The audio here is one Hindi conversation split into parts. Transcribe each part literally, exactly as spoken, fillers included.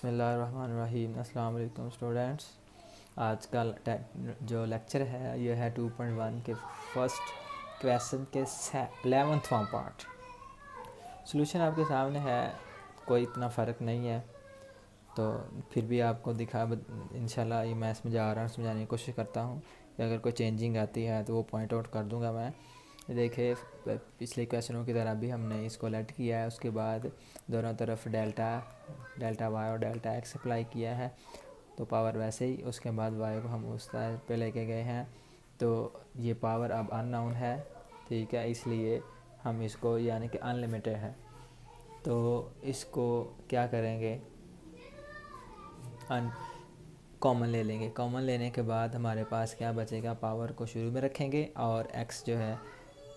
बिस्मिल्लाहिर्रहमानिर्रहीम। अस्सलाम वालेकुम स्टूडेंट्स। आज का जो लेक्चर है ये है टू पॉइंट वन के फर्स्ट क्वेश्चन के एलेवंथवा पार्ट। सॉल्यूशन आपके सामने है, कोई इतना फ़र्क नहीं है, तो फिर भी आपको दिखा इंशाल्लाह ये मैं समझा रहा हूँ, समझाने की कोशिश करता हूँ कि अगर कोई चेंजिंग आती है तो वो पॉइंट आउट कर दूँगा मैं। देखिए पिछले क्वेश्चनों की तरह भी हमने इसको लेट किया है, उसके बाद दोनों तरफ डेल्टा डेल्टा वाई और डेल्टा एक्स अप्लाई किया है तो पावर वैसे ही, उसके बाद वाई को हम उस तरह पे लेके गए हैं तो ये पावर अब अननोन है, ठीक है, इसलिए हम इसको यानी कि अनलिमिटेड है तो इसको क्या करेंगे, अन कॉमन ले लेंगे। कॉमन लेने के बाद हमारे पास क्या बचेगा, पावर को शुरू में रखेंगे और एक्स जो है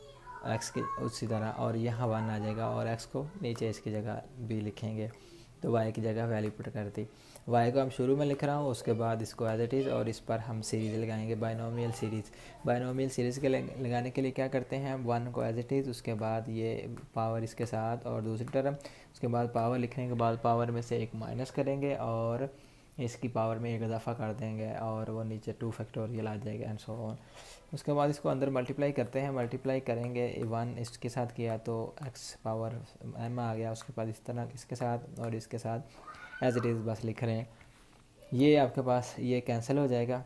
एक्स की उसी तरह, और यहाँ वन आ जाएगा और एक्स को नीचे इसकी जगह भी लिखेंगे तो वाई की जगह वैल्यू पुट कर दी। वाई को हम शुरू में लिख रहा हूँ, उसके बाद इसको एज इट इज़ और इस पर हम सीरीज़ लगाएंगे, बाइनोमियल सीरीज़। बाइनोमियल सीरीज़ के लगाने के लिए क्या करते हैं, वन को एज इट इज़, उसके बाद ये पावर इसके साथ और दूसरी टर्म, उसके बाद पावर लिखने के बाद पावर में से एक माइनस करेंगे और इसकी पावर में एक इजाफा कर देंगे और वो नीचे टू फैक्टोरियल आ जाएगा एंड सो ऑन। उसके बाद इसको अंदर मल्टीप्लाई करते हैं, मल्टीप्लाई करेंगे वन इसके साथ किया तो एक्स पावर एम आ गया, उसके बाद इस तरह इसके साथ और इसके साथ एज इट इज़ बस लिख रहे हैं। ये आपके पास ये कैंसिल हो जाएगा,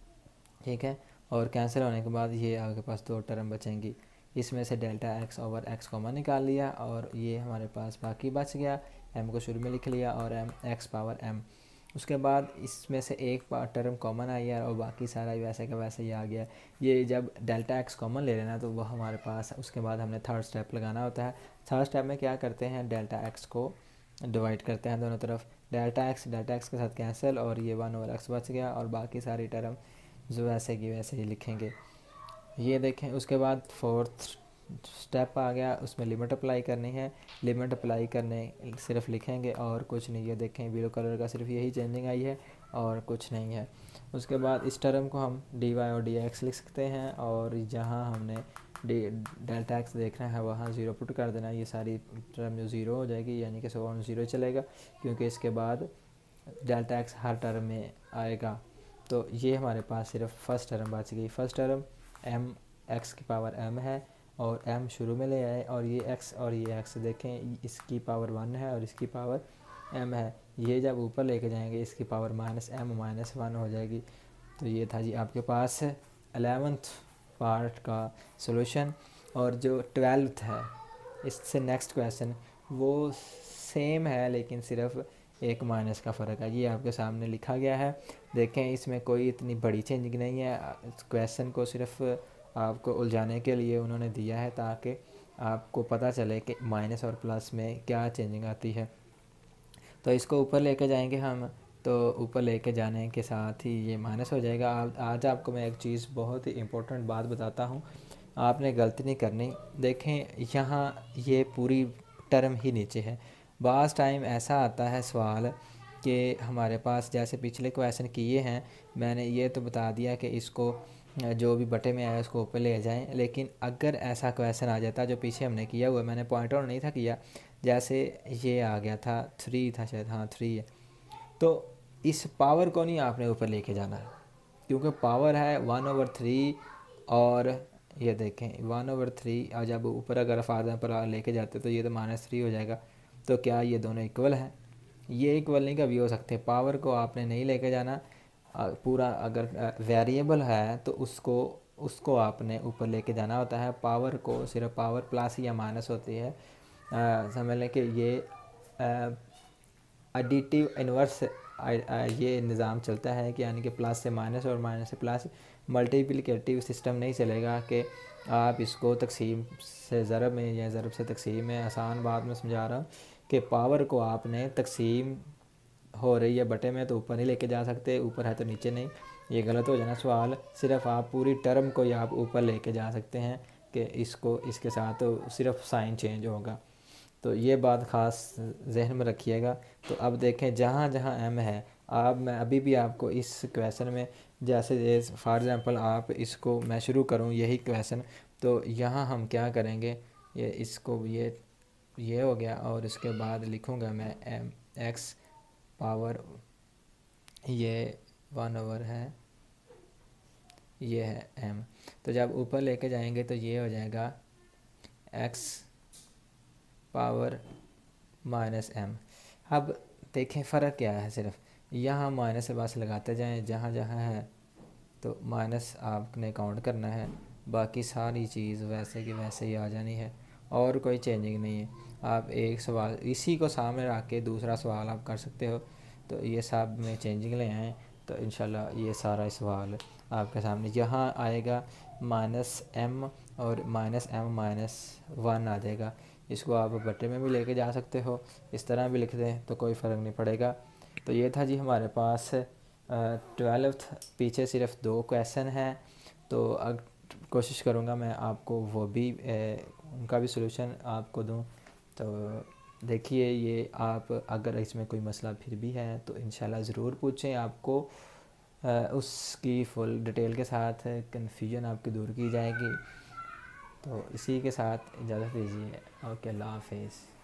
ठीक है, और कैंसिल होने के बाद ये आपके पास दो टर्म बचेंगी, इसमें से delta X over X common निकाल लिया और ये हमारे पास बाकी बच गया, एम को शुरू में लिख लिया और एम एक्स पावर एम। उसके बाद इसमें से एक टर्म कॉमन आई है और बाकी सारा वैसे का वैसे ही आ गया। ये जब डेल्टा एक्स कॉमन ले लेना तो वह हमारे पास, उसके बाद हमने थर्ड स्टेप लगाना होता है। थर्ड स्टेप में क्या करते हैं, डेल्टा एक्स को डिवाइड करते हैं दोनों तरफ, डेल्टा एक्स डेल्टा एक्स के साथ कैंसिल और ये वन ओवर एक्स बच गया और बाकी सारी टर्म जो वैसे की वैसे ही लिखेंगे। ये देखें, उसके बाद फोर्थ स्टेप आ गया, उसमें लिमिट अप्लाई करनी है, लिमिट अप्लाई करने सिर्फ लिखेंगे और कुछ नहीं। है देखें ब्लू कलर का सिर्फ यही चेंजिंग आई है और कुछ नहीं है। उसके बाद इस टर्म को हम डी वाई और डी एक्स लिख सकते हैं और जहाँ हमने डी डेल्टा एक्स देखना है वहाँ ज़ीरो पुट कर देना, ये सारी टर्म जो ज़ीरो हो जाएगी यानी कि सो ज़ीरो चलेगा क्योंकि इसके बाद डेल्टा एक्स हर टर्म में आएगा। तो ये हमारे पास सिर्फ फर्स्ट टर्म बच गई। फर्स्ट टर्म एम एक्स की पावर एम है और m शुरू में ले आए और ये x और ये x देखें, इसकी पावर वन है और इसकी पावर m है, ये जब ऊपर लेके जाएंगे इसकी power minus M minus one हो जाएगी। तो ये था जी आपके पास एलेवंथ पार्ट का सॉल्यूशन। और जो ट्वेल्थ है इससे नेक्स्ट क्वेश्चन वो सेम है लेकिन सिर्फ एक माइनस का फ़र्क है, ये आपके सामने लिखा गया है। देखें इसमें कोई इतनी बड़ी चेंजिंग नहीं है, क्वेश्चन को सिर्फ आपको उलझाने के लिए उन्होंने दिया है ताकि आपको पता चले कि माइनस और प्लस में क्या चेंजिंग आती है। तो इसको ऊपर लेके जाएंगे हम, तो ऊपर लेके जाने के साथ ही ये माइनस हो जाएगा। आज आपको मैं एक चीज़ बहुत ही इम्पोर्टेंट बात बताता हूँ, आपने गलती नहीं करनी। देखें यहाँ ये पूरी टर्म ही नीचे है। बाज़ टाइम ऐसा आता है सवाल कि हमारे पास जैसे पिछले क्वेश्चन किए हैं, मैंने ये तो बता दिया कि इसको जो भी बटे में आया उसको ऊपर ले जाएं, लेकिन अगर ऐसा क्वेश्चन आ जाता जो पीछे हमने किया हुआ, मैंने पॉइंट आउट नहीं था किया, जैसे ये आ गया था थ्री था शायद, हाँ थ्री है, तो इस पावर को नहीं आपने ऊपर लेके जाना है क्योंकि पावर है वन ओवर थ्री और ये देखें वन ओवर थ्री, और जब ऊपर अगर फादर पर लेके जाते तो ये तो माइनस थ्री हो जाएगा। तो क्या ये दोनों इक्वल हैं? ये इक्वल नहीं कभी हो सकते। पावर को आपने नहीं लेके जाना, पूरा अगर वेरिएबल है तो उसको उसको आपने ऊपर लेके जाना होता है। पावर को सिर्फ पावर प्लस या माइनस होती है, समझ लें कि ये एडिटिव इन्वर्स ये निज़ाम चलता है कि यानी कि प्लस से माइनस और माइनस से प्लस। मल्टीप्लिकेटिव सिस्टम नहीं चलेगा कि आप इसको तकसीम से ज़रब में या ज़रब से तकसीम में, आसान बात में समझा रहा हूँ कि पावर को आपने तकसीम हो रही है बटे में तो ऊपर नहीं लेके जा सकते, ऊपर है तो नीचे नहीं, ये गलत हो जाना सवाल। सिर्फ आप पूरी टर्म को ही आप ऊपर लेके जा सकते हैं कि इसको इसके साथ तो सिर्फ साइन चेंज होगा। तो ये बात ख़ास जहन में रखिएगा। तो अब देखें जहाँ जहाँ एम है, आप मैं अभी भी आपको इस क्वेश्चन में जैसे फॉर एग्ज़ाम्पल आप इसको मैं शुरू करूँ यही क्वेश्चन, तो यहाँ हम क्या करेंगे, ये इसको ये ये हो गया और इसके बाद लिखूँगा मैं एम एक्स पावर ये वन ओवर है, ये है एम। तो जब ऊपर लेके जाएंगे तो ये हो जाएगा एक्स पावर माइनस एम। अब देखें फ़र्क क्या है, सिर्फ यहाँ माइनस से बस लगाते जाएं, जहाँ जहाँ है तो माइनस आपने काउंट करना है, बाकी सारी चीज़ वैसे की वैसे ही आ जानी है और कोई चेंजिंग नहीं है। आप एक सवाल इसी को सामने रख के दूसरा सवाल आप कर सकते हो, तो ये सब में चेंजिंग ले आएँ तो इंशाल्लाह ये सारा सवाल आपके सामने यहाँ आएगा। माइनस एम और माइनस एम माइनस वन आ जाएगा। इसको आप बट्टे में भी लेके जा सकते हो, इस तरह भी लिख दें तो कोई फ़र्क नहीं पड़ेगा। तो ये था जी हमारे पास ट्वेल्थ, पीछे सिर्फ दो क्वेश्चन हैं, तो अग कोशिश करूँगा मैं आपको वो भी ए, उनका भी सलूशन आपको दूँ। तो देखिए ये आप अगर इसमें कोई मसला फिर भी है तो इंशाल्लाह ज़रूर पूछें, आपको आ, उसकी फुल डिटेल के साथ कन्फ्यूजन आपकी दूर की जाएगी। तो इसी के साथ इजाज़त दीजिए। ओके, अल्लाह हाफिज़।